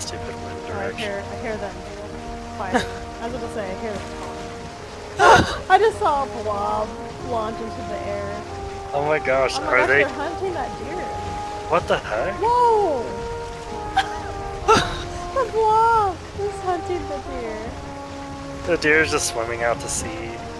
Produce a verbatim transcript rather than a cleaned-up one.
stupid wind Oh, I direction. hear, I hear them fighting. I was gonna say, I hear them calling. I just saw a blob launch into the air. Oh my gosh, Oh my are gosh, they? they're hunting that deer. What the heck? Whoa! The blob is hunting the deer. The deer's just swimming out to sea.